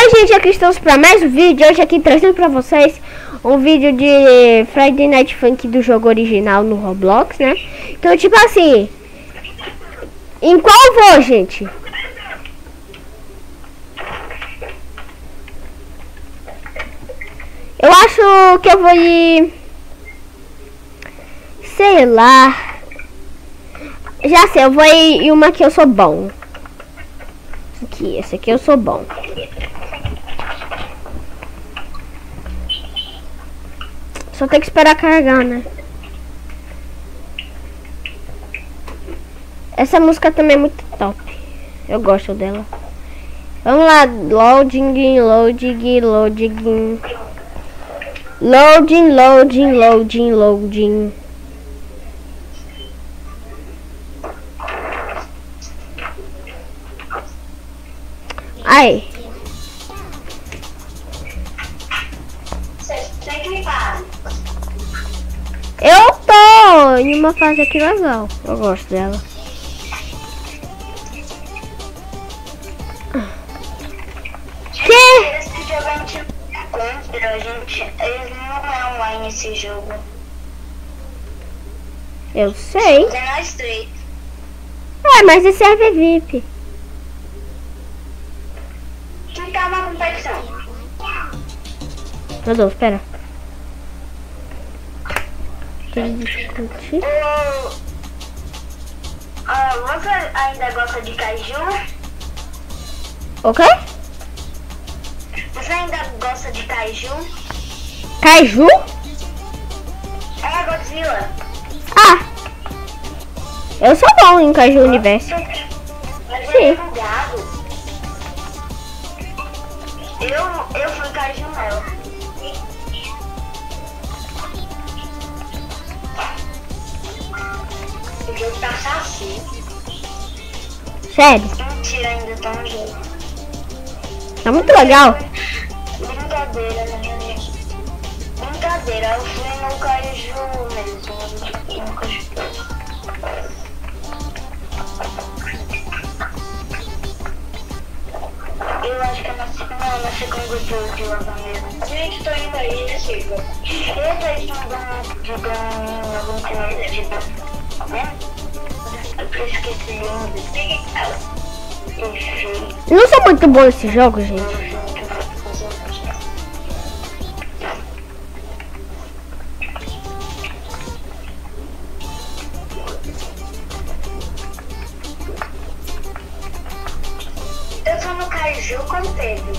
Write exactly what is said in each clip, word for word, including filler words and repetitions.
Oi gente, aqui estamos para mais um vídeo. Hoje aqui trazendo para vocês um vídeo de Friday Night Funk do jogo original no Roblox, né? Então tipo assim, em qual eu vou, gente? Eu acho que eu vou ir, sei lá. Já sei, eu vou ir em uma que eu sou bom. Aqui, esse aqui eu sou bom. Só tem que esperar carregar, né? Essa música também é muito top. Eu gosto dela. Vamos lá, loading, loading, loading. Loading, loading, loading, loading. Aí. Eu tô em uma fase aqui legal. Eu gosto dela. Que? Esse jogo a gente encontra, a gente. Ele não é online esse jogo. Eu sei. É nós três. É, mas esse serve V I P. Quem tá uma competição? Meu Deus, espera. Tem discutir. O... Ah, você ainda gosta de Kaiju? O quê? Você ainda gosta de Kaiju? Kaiju? É Godzilla. Ah! Eu sou bom em Kaiju Universo. Mas Sim. é bugado. Eu, eu fui Kaiju Mel. O jogo tá assim. Sério? Mentira, ainda tá no jogo. Tá muito legal. Brincadeira, né? Brincadeira, eu fui no Kaiju mesmo. No Kaiju. Eu acho que eu nasci, não, eu nasci com o Godzilla de lava mesmo. Gente, tô indo aí, né, Chico? Eu tô estudando de ganho, algum time de ganho. Né? Eu esqueci o nome. Não sou muito bom nesse jogo, gente. Eu tô no Kaiju com Pedro.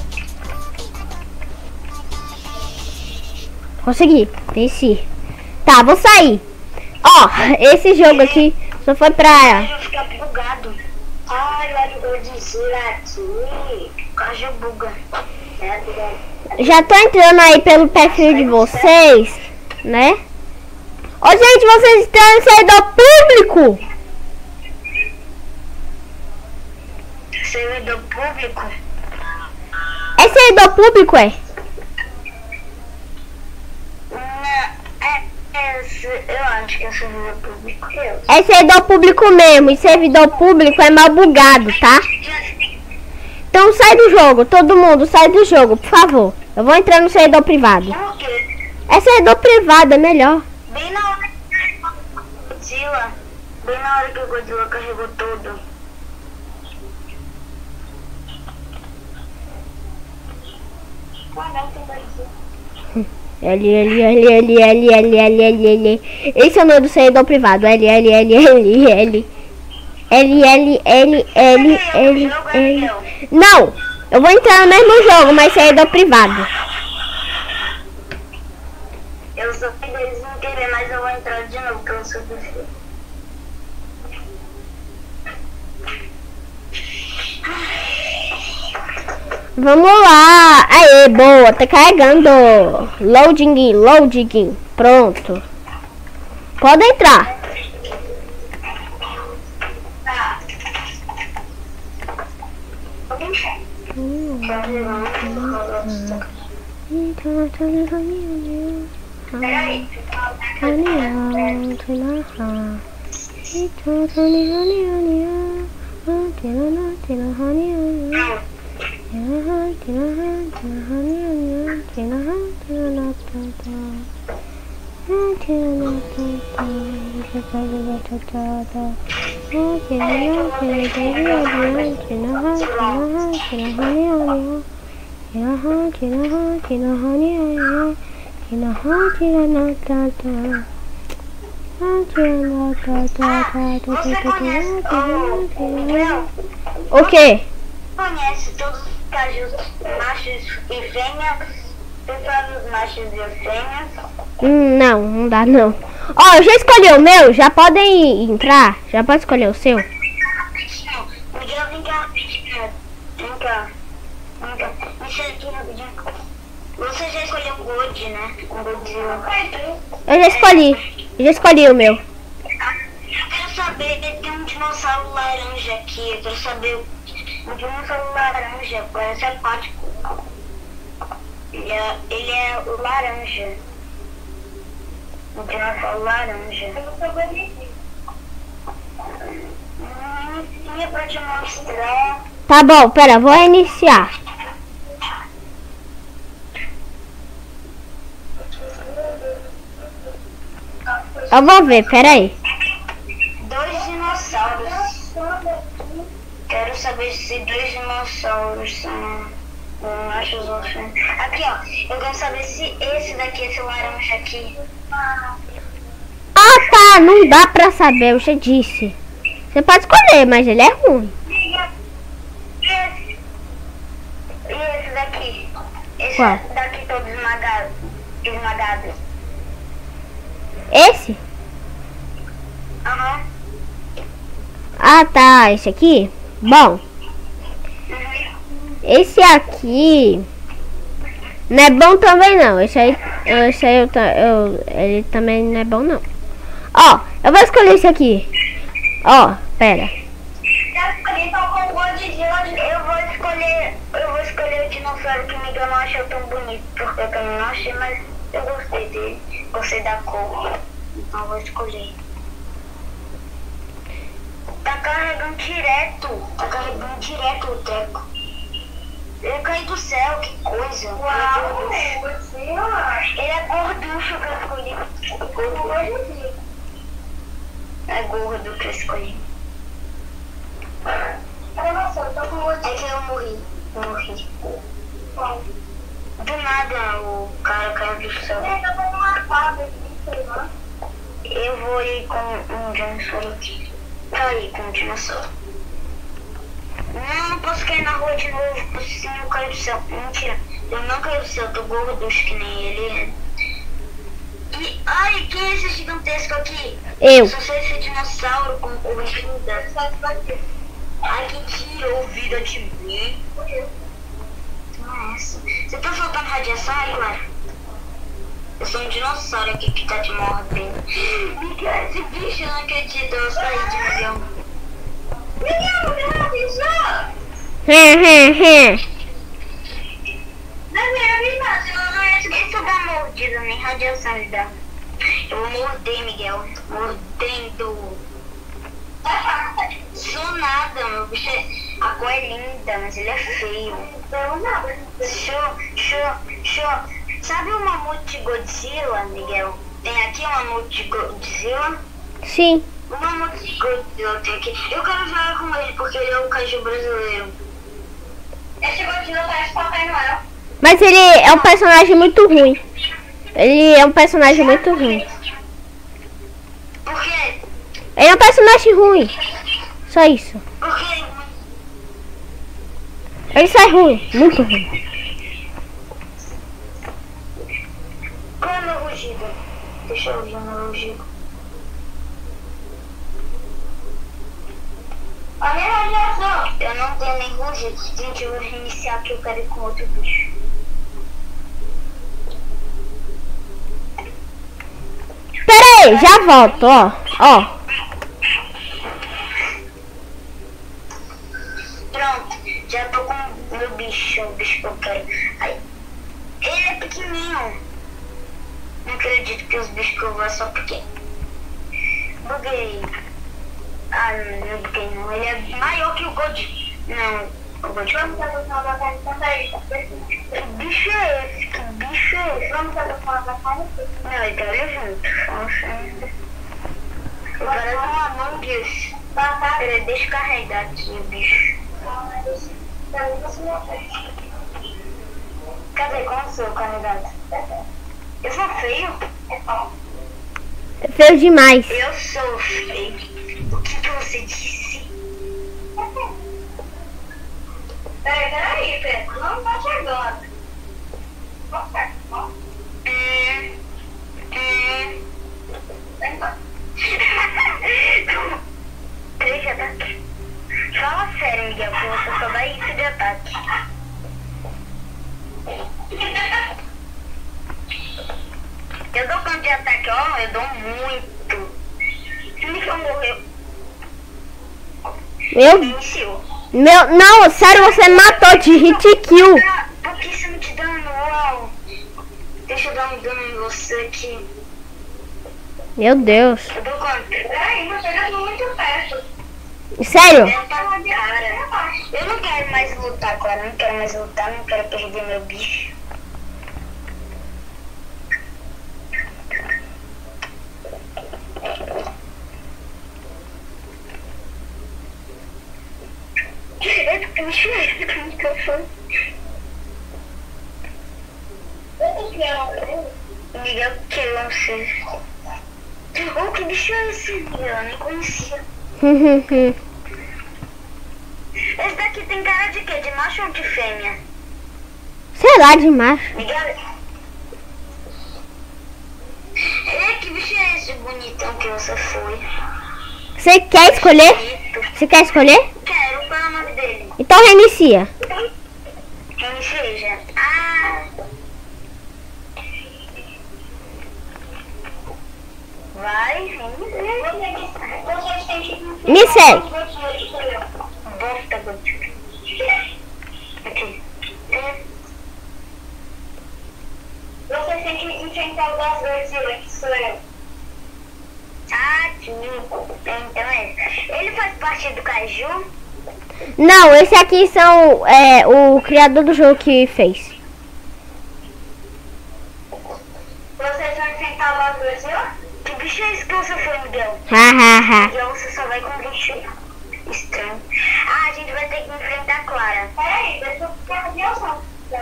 Consegui. Venci. Tá, vou sair. Ó, esse jogo aqui só foi pra... O Kaiju fica bugado. Ai, olha o Godzilla aqui. O Kaiju buga. É, bugado. Já tô entrando aí pelo perfil de vocês, né? Ô, gente, vocês estão no servidor público? Servidor público? É servidor público, é? Não, é, é, eu acho que é servidor público. Eu. É servidor público mesmo. E servidor público é mal bugado, tá? Então sai do jogo. Todo mundo sai do jogo, por favor. Eu vou entrar no servidor privado. Por quê? É servidor privado, é melhor. Bem na hora que o Godzilla, bem na hora que o Godzilla carregou tudo. L, L, L, L, L, L, L, L, L. Esse é o nome do servidor privado. L, L, L, L, L. L, L, L, L, L, L. Não! Eu vou entrar no mesmo jogo, mas servidor privado. Eu sou filho deles não querer, mas eu vou entrar de novo, porque eu sou do filho. Vamos lá. Aê, boa. Tá carregando. Loading, loading. Pronto. Pode entrar. Tá. Peraí. O quê? Conhece todos os cajus machos e fêmeas? Todos os machos e fêmeas? Hum, não, não dá não. Ó, eu já escolhi o meu, já podem entrar. Já pode escolher o seu. Miguel, vem cá. Vem cá. Vem cá. Deixa aqui rapidinho. Você já escolheu o Gold, né? O Godzilla. Eu já escolhi. Eu já escolhi o meu. Eu quero saber, tem um dinossauro laranja aqui. Eu quero saber o dinossauro laranja. Parece aquático. Ele é, ele é o laranja. O dinossauro laranja. Eu não sabia. Hum, tinha pra te mostrar. Tá bom, pera, vou iniciar. Eu vou ver, pera aí. Dois dinossauros. Quero saber se dois dinossauros são machos ou fêmeas. Aqui, ó. Eu quero saber se esse daqui, esse laranja aqui. Ah, tá. Não dá pra saber, eu já disse. Você pode escolher, mas ele é ruim. E esse? E esse daqui? Esse Qual? daqui todo esmagado. Esmagado. Esse? Aham. Ah, tá. Esse aqui? Bom, Uhum. esse aqui não é bom também não. Esse aí, esse aí eu, ta- eu, ele também não é bom não. Ó, eu vou escolher esse aqui. Ó, pera. Eu escolhi só com o Godzilla. Eu vou escolher. Eu vou escolher o dinossauro que o Miguel não achou tão bonito. Porque eu também não achei, mas eu gostei dele. Gostei da cor. Então eu vou escolher. Tá carregando direto. Tá carregando direto o treco. Ele caiu do céu, que coisa. Uau, ele é gorducho que eu escolhi. Gordo. É gordo que eu escolhi. É que eu morri. Morri. Do nada o cara caiu do céu. Eu vou ir com um dinossauro aqui. Tá aí com um dinossauro. Não, não posso cair na rua de novo, porque senão eu caio do céu. Mentira, eu não caio do céu, eu tô gorducho que nem ele. E, ai, quem é esse gigantesco aqui? Eu. Só sei esse dinossauro com corrida. Ai, que tirou vida de mim. Não é essa. Você tá soltando radiação aí, Clara? Eu sou um dinossauro aqui que tá te mordendo. Miguel, esse bicho, eu não acredito. Eu saí de Miguel. Miguel, me avisou! Hum, hum, hum. Não, não, não é isso dá mordida, nem radiação me dá. Eu vou morder, Miguel. Mordendo. Sou nada, meu bicho é... A cor é linda, mas ele é feio. Show, show, show. Sabe o mamute Godzilla, Miguel? Tem aqui o mamute Godzilla? Sim. O mamute Godzilla tem aqui. Eu quero jogar com ele porque ele é o caju brasileiro. Esse Godzilla parece Papai Noel. Mas ele é um personagem muito ruim. Ele é um personagem muito ruim. Por quê? Ele é um personagem ruim. Só isso. Por quê? Ele só é ruim. Muito ruim. Qual é o meu rugido? Deixa eu ver o meu rugido. A minha radiação! Eu não tenho nem rugido. Gente, eu vou reiniciar aqui, eu quero ir com outro bicho. Pera aí, já volto, ó. Ó. Pronto, já tô com o meu bicho, o bicho que eu quero. Ai, ele é pequenininho. Não acredito que os bichos que eu vou são pequenos. Buguei. Ah, não, não buguei não. Ele é maior que o Godzilla. Não, Vamos adotar uma carne também. Que bicho é esse? Que bicho é esse? Vamos adotar uma carne? Não, ele tá ali junto. Nossa. Agora uma mão disso. Peraí, deixa eu carregar aqui o bicho. Cadê? Como sou carregado? Eu sou feio? É feio demais. Eu sou feio. O que, que você disse? Peraí, peraí, Pedro. Não tá chegando. É. É. Três ataques. Fala sério, Miguel, que você só dá isso de ataque. Eu dou quanto de ataque, ó, eu dou muito. Se o Miguel morreu. Meu, Iniciou. meu, não, sério, você matou de hit kill. Por que você não te dano? Uau. Deixa eu dar um dano em você aqui. Meu Deus. Eu dou quanto? Peraí, você tá muito perto. Sério? É pra cara. Eu não quero mais lutar agora, não quero mais lutar, não quero perder meu bicho. Esse bicho é esse que eu sou. Miguel, que eu não sei. Oh, que bicho é esse, Miguel? Eu nem conhecia. Esse daqui tem cara de quê? De macho ou de fêmea? Sei lá, de macho. Miguel. É, que bicho é esse bonitão que você foi? Você quer escolher? Bonito. Você quer escolher? Quero, qual é o nome dele? Então reinicia. Quem seja? Ah. Vai, Me segue. Bosta, Guti. Aqui. Você tem que enfrentar o das Godzilla, que sou eu. Ah, sim. Então é. Ele faz parte do Kaiju? Não, esse aqui são é, o criador do jogo que fez. Vocês vão enfrentar o das Godzilla? Que bicho é esse que você foi, Miguel? Hahaha. Miguel, você só vai com bicho estranho. Ah, a gente vai ter que enfrentar a Clara. Peraí, deixa eu ficar de ação.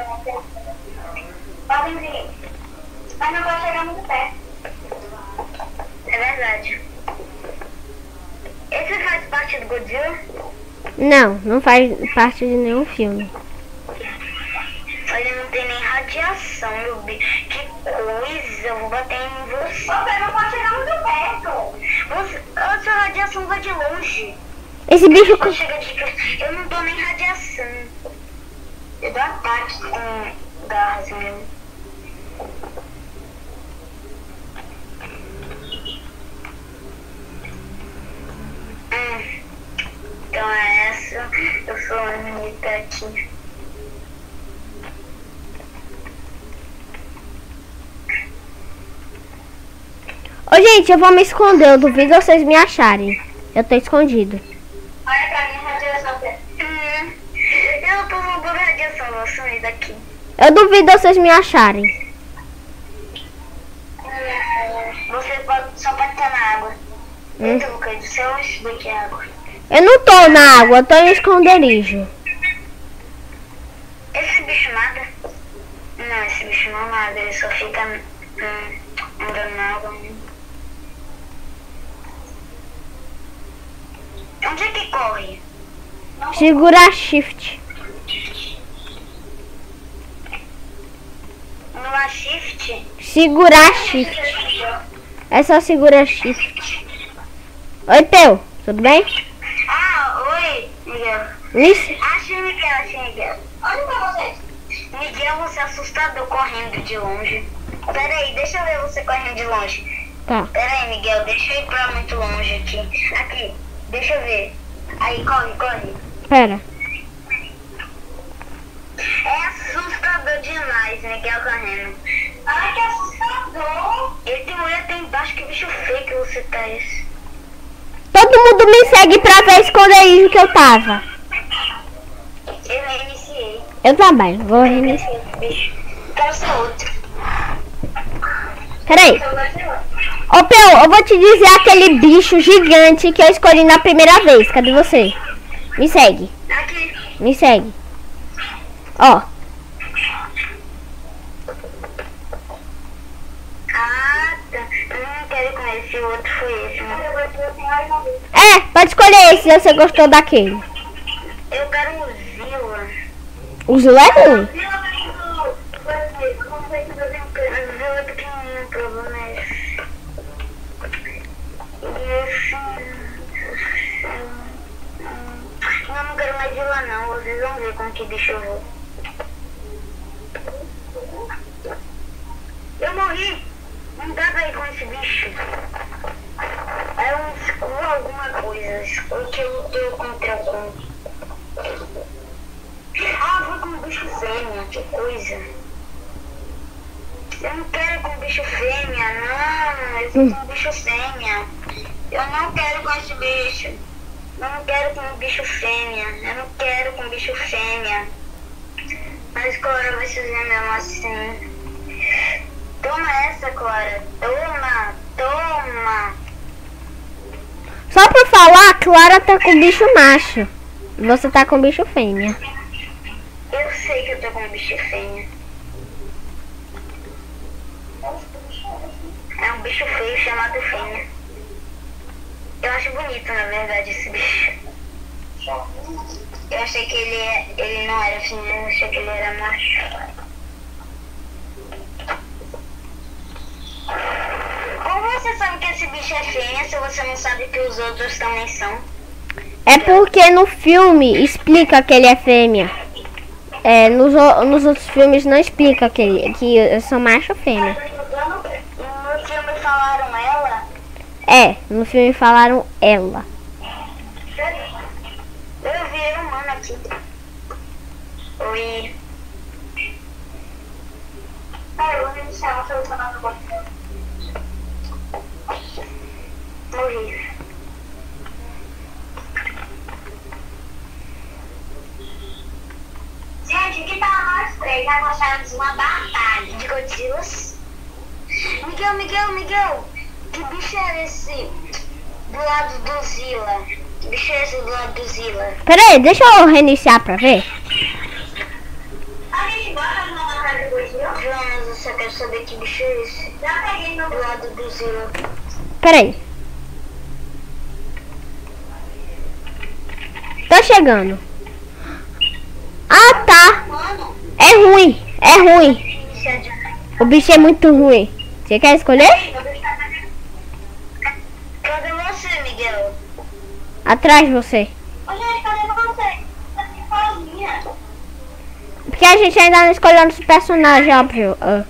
Podem vir. Mas não vai chegar muito perto. É verdade. Esse faz parte do Godzilla? Não, não faz parte de nenhum filme. Ele não tem nem radiação, meu bicho. Que coisa, eu vou bater em você. Você não pode chegar muito perto. Você, a sua radiação vai de longe. Esse bicho... Pode chegar de perto. Eu não dou nem radiação. Eu dou ataque com garras mesmo. Hum. Então é essa. Eu sou a Anitta aqui. Ô, gente, eu vou me esconder. Eu duvido vocês me acharem. Eu tô escondido. Olha pra mim, radiação. Hum. Eu tô roubando radiação, vou sumir daqui. Eu duvido vocês me acharem. Você pode, só pode estar na água. Hum. Então, Lucas, do céu, isso daqui é água. Eu não tô na água, eu tô em esconderijo. Esse bicho nada? Não, esse bicho não nada, ele só fica hum, andando na água. Onde é que corre? Segura shift. No A shift? Segurar shift. É só segurar shift. Oi, Teu. Tudo bem? Ah, oi, Miguel. Isso. Achei Miguel, achei Miguel. Olha pra vocês. Miguel, você é assustador correndo de longe. Pera aí, deixa eu ver você correndo de longe. Tá. Pera aí, Miguel, deixa eu ir pra muito longe aqui. Aqui, deixa eu ver. Aí, corre, corre. Pera. É assustador demais, Miguel correndo. Ai, que assustador. Ele tem olho até embaixo, que bicho feio que você tá esse. Todo mundo me segue pra ver o esconderijo que eu tava. Eu Eu também, vou reiniciar. Quero ser outro. Peraí. Ô, Peu, eu vou te dizer aquele bicho gigante que eu escolhi na primeira vez. Cadê você? Me segue. Aqui. Me segue. Ó. Ah, tá. Eu não quero com esse, o outro foi esse. Né? É, pode escolher esse se você gostou daquele. Eu quero um Zilla. O Zilla é ruim. Zilla é pequenininho, o problema é esse. E esse... Não, não quero mais Zilla não. Vocês vão ver com que bicho eu vou. Eu morri! Não dá pra ir com esse bicho. É um escuro alguma coisa. O que eu lutou contra com. Ah, vou com um bicho fêmea, que coisa. Eu não quero com bicho fêmea, não. Eu vou com bicho fêmea. Eu não quero com esse bicho. Eu não quero com bicho fêmea. Eu não quero com bicho fêmea. Mas Cora vai fazer mesmo assim. Toma essa, Clara. Toma, toma. Só pra falar, a Clara tá com bicho macho. Você tá com bicho fêmea. Eu sei que eu tô com bicho fêmea. É um bicho feio chamado fêmea. Eu acho bonito, na verdade, esse bicho. Eu achei que ele, é, ele não era fêmea, eu achei que ele era macho. Como você sabe que esse bicho é fêmea se você não sabe que os outros também são? É porque no filme explica que ele é fêmea. É, nos, o- nos outros filmes não explica que, ele, que eu sou macho ou fêmea. No filme falaram ela? É, no filme falaram ela. Eu vi um mano aqui. Oi. Ah, eu vou iniciar uma solução no botão. Morri. Gente, aqui tá nós três. Nós gostávamos de uma batalha de Godzillas. Miguel, Miguel, Miguel. Que bicho é esse do lado do Zilla? Que bicho é esse do lado do Zilla? Pera aí, deixa eu reiniciar pra ver. A gente bota numa batalha de Godzilla? Jonas, eu só quero saber que bicho é esse. Já peguei no do lado do Zilla. Pera aí. Tô chegando. Ah, tá. Mano, É ruim, é ruim. isso é de... O bicho é muito ruim. Você quer escolher? Cadê você, Miguel? Atrás de você. Ô, gente, cadê você? Tá aqui sozinha. Porque a gente ainda não escolheu nosso personagem, óbvio. Ah.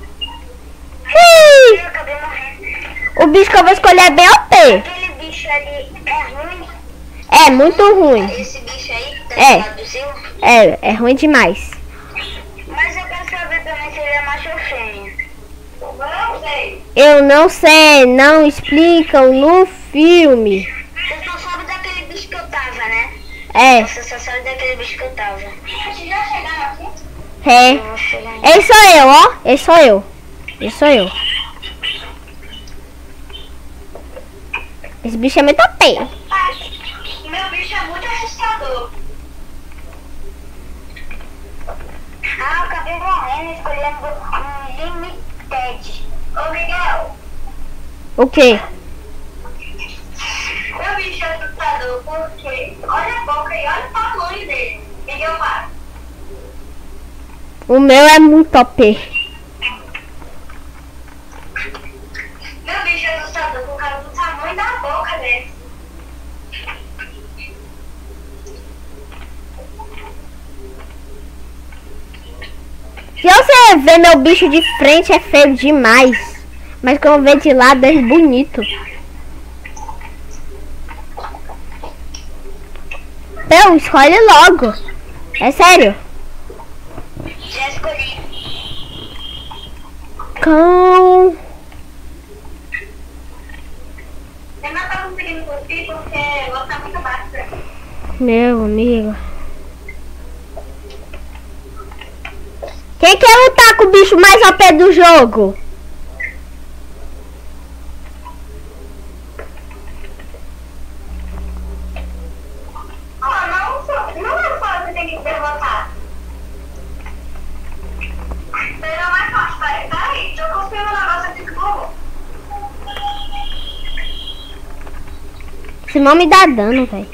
Ih, Eu acabei morrendo. o bicho que eu vou escolher é bem O P. Aquele bicho ali é ruim? É, muito ruim. Esse bicho aí que tá É. do lado do Zilla? É, é ruim demais. Mas eu quero saber também se ele é macho ou fêmea. Não sei. Eu não sei, não explicam no filme. Você só sabe daquele bicho que eu tava, né? É, Você só sabe daquele bicho que eu tava. Vocês já chegaram aqui? é. Eu vou chegar em... Esse sou eu, ó. Esse sou eu. Esse sou eu. Esse bicho é muito O P. Meu bicho é muito assustador. Ah, eu acabei morrendo escolhendo um Limited. Ô, Miguel. O quê? Meu bicho é assustador porque olha a boca e olha o tamanho dele. Miguel, para. O meu é muito O P. Meu bicho é assustador por causa do tamanho da boca dele. Se você ver meu bicho de frente é feio demais. Mas quando vê de lado é bonito. Então, escolhe logo. É sério. Já escolhi. Cão. Eu não tô conseguindo curtir porque o outro tá muito baixo pra mim. Meu amigo. Quem quer lutar com o bicho mais O P do jogo? Ah, não, não é fácil, você tem que derrotar. Mas não é fácil, peraí, peraí, deixa eu construir um negócio aqui de novo. Esse não me dá dano, velho.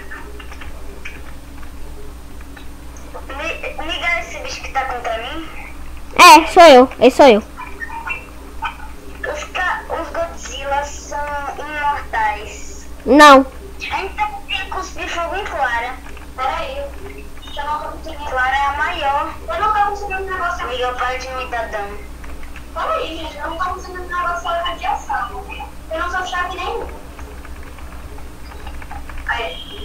Liga esse bicho que tá contra mim. É, sou eu. Esse sou eu. Os, ca... Os Godzilla são imortais. Não. Então tem que cuspir fogo em Clara. Peraí, eu não tô conseguindo. Clara é a maior. Eu não tô conseguindo negociar. Miguel, para de me dar dano. Peraí, gente, eu não tô conseguindo negociar a radiação. Eu não sou chave nenhum. Aí.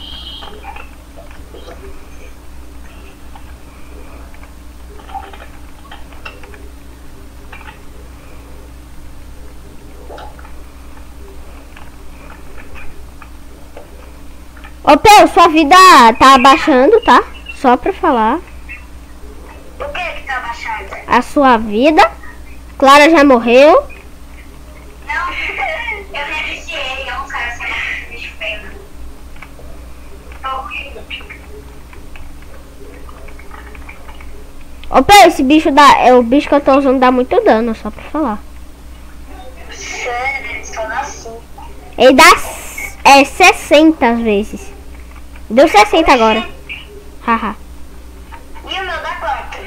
Ô, Peu, sua vida tá abaixando, tá? Só pra falar. O que que tá abaixando? A sua vida. Clara já morreu. Não, eu reiniciei, é um cara sem bicho feio. Tô horrível. Ô, Peu, esse bicho dá... É o bicho que eu tô usando dá muito dano, só pra falar. Sério, eles falam assim. Ele dá é, sessenta às vezes. Deu sessenta agora. Haha. E o meu dá quanto?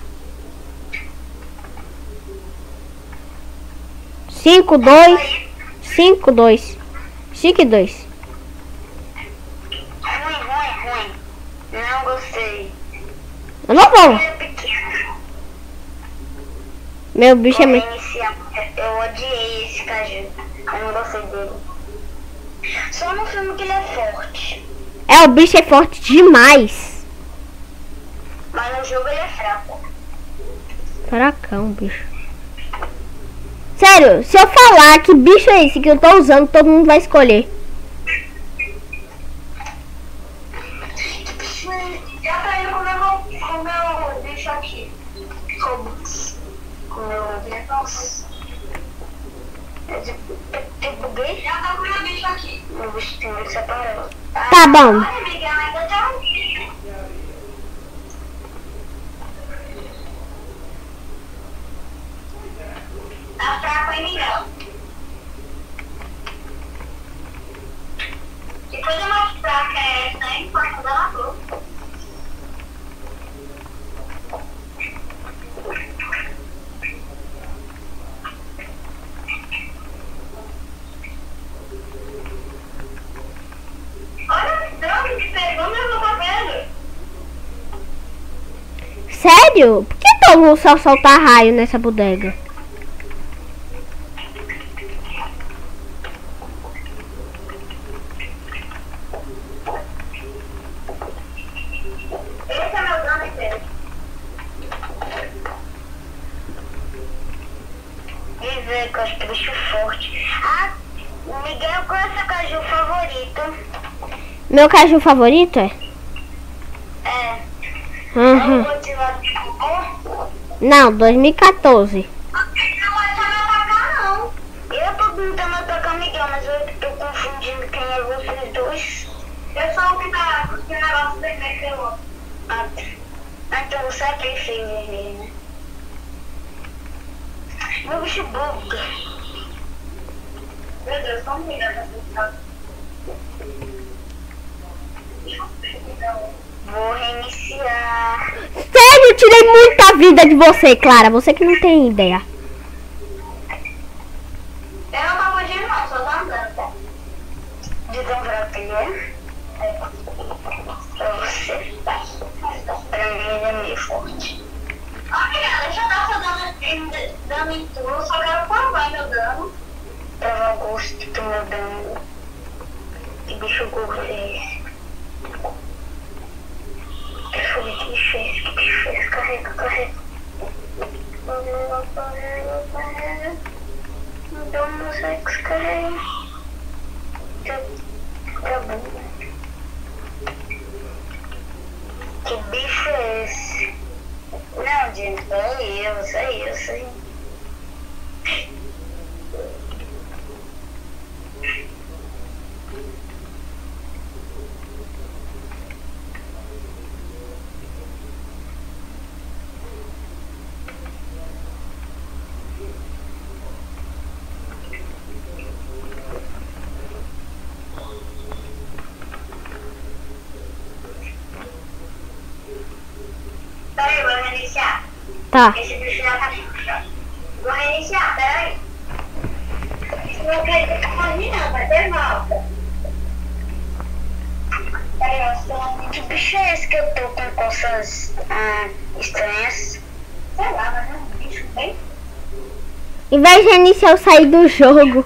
cinco, dois. cinco, dois. cinco e dois. Ruim, ruim, ruim. Não gostei. Eu não vou. Ele é pequeno. Meu bicho é Vou muito... reiniciar. Eu odiei esse caju. Eu não gostei dele. Só no filme que ele é forte. É, o bicho é forte demais. Mas no jogo ele é fraco. Fracão, bicho. Sério, se eu falar que bicho é esse que eu tô usando, todo mundo vai escolher. Que bicho é esse? Já tá indo com o meu, com o meu bicho aqui. Robux. Com o meu bicho. Eu, eu, eu buguei? Já tá com o meu bicho aqui. Meu bicho tem que separar. Tá bom. Olha, Miguel, ainda tá um bicho. Tá fraco, hein, Miguel? Que coisa mais fraca é essa, hein? Pode dar na boca. Olha que droga que pegou meu cabelo. Sério? Por que todo mundo só soltar raio nessa bodega? Esse é meu dano inteiro. E ver que eu acho que bicho forte. Ah, Miguel, qual é o seu caju favorito? Meu caju favorito é? É. Uhum. Eu vou te lá de cocô. Não, dois mil e quatorze. Não vai me atacar, não. Eu tô tentando atacar o Miguel, mas eu tô confundindo quem é vocês dois. Eu sou o que tá com o negócio vermelho que eu. Ah, tá. Então você é quem fez vermelho, né? Meu bicho buga. Meu Deus, como me dá pra pensar? Vou reiniciar. Sério, eu tirei muita vida de você, Clara. Você que não tem ideia. Eu não tô fugindo, não, só tô andando, tá? De tão fraco que ele é. Pra você, tá? Pra mim ele é meio forte. Ó, Miguel, deixa eu dar seu dano, dano em tudo. Eu só quero provar meu dano. Provar o gosto do meu dano. Que bicho gordo é esse? Que foi? Que bicho é esse? Que bicho é esse? Carrega, carrega. Carrega, carrega, carrega. Não dá um mosex, carrega. Tá bom. Que bicho é esse? Não, gente. Sou eu, sou eu, sou eu. Peraí, vou reiniciar. Tá. Esse bicho já tá. Vou reiniciar, peraí. Isso não quer dizer que tá não, vai ter volta. Peraí, eu tô... Que bicho é esse que eu tô com coças ah, estranhas? Sei lá, mas é um bicho bem. Em vez de reiniciar, eu saí do jogo.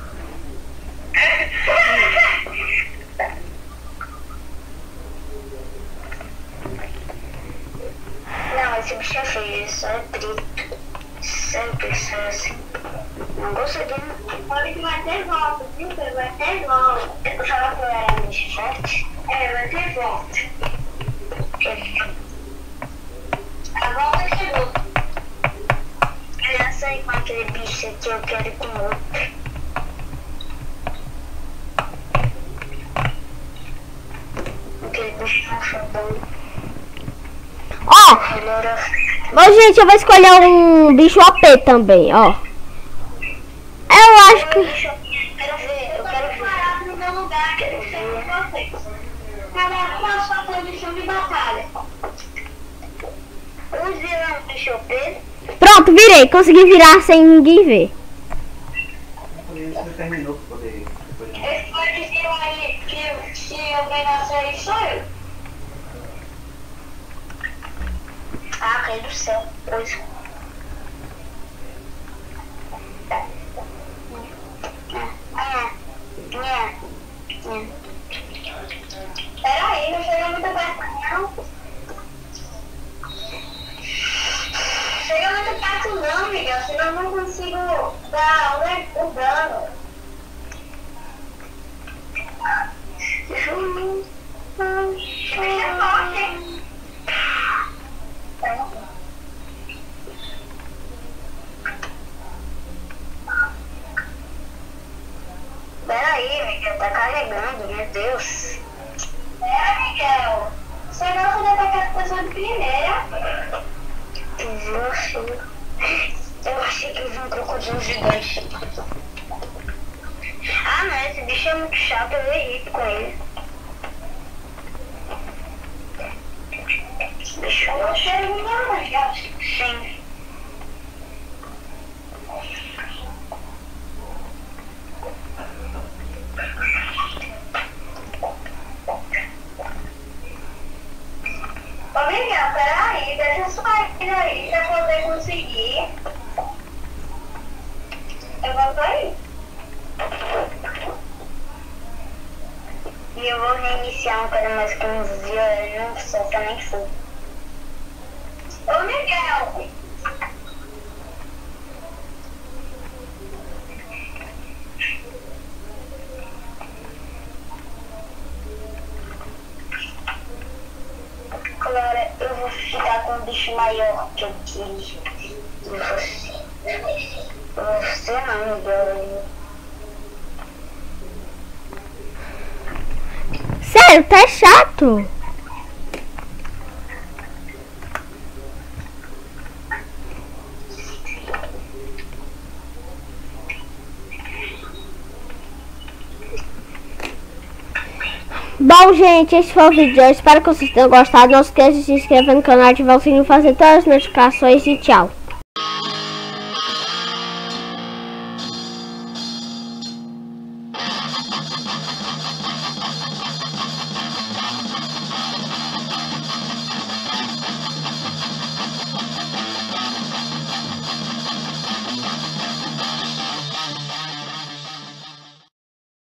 Não, esse bicho é feio, isso é preto. Sempre isso é assim. Não gosto de. Pode que vai ter volta, viu? Vai ter volta. Eu falava que eu era bicho forte. É, vai ter volta. A volta chegou. Eu já sei com aquele bicho aqui, eu quero ir com outro. Aquele bicho não foi bom. Ó, Ele era. oh, gente, eu vou escolher um bicho O P também, ó. Eu acho que... Eu quero ver, eu quero ver. No meu lugar, quero ver vocês. Cada um a sua posição de batalha. Vamos virar um bicho O P. Pronto, virei. Consegui virar sem ninguém ver. Você terminou para poder... Esse pode dizer aí que se alguém nascer aí sou eu. Ah, caiu do céu. Pois. Ah, é. Peraí, não chega muito perto, não. Chega muito perto, não, Miguel. Senão eu não consigo dar o dano. Deixa forte. Peraí, Miguel, tá carregando, meu Deus. É, Miguel. Você gosta de atacar as pessoas de primeira? Eu achei. Eu achei que eu vi um crocodilo gigante. Ah, não, esse bicho é muito chato, eu irrito com ele. Bicho, eu achei muito legal. Sim. Ô, Miguel, peraí, deixa eu sair daí pra poder conseguir. Eu vou sair. E eu vou reiniciar um cara mais quinze dias, não solta nem fogo. Ô, Miguel! Agora eu vou ficar com um bicho maior que aquele. E você? Você não, Miguel. Sério, tá chato. Bom, gente, esse foi o vídeo. Eu espero que vocês tenham gostado. Não se esqueça de se inscrever no canal, ativar o sininho, fazer todas as notificações e tchau.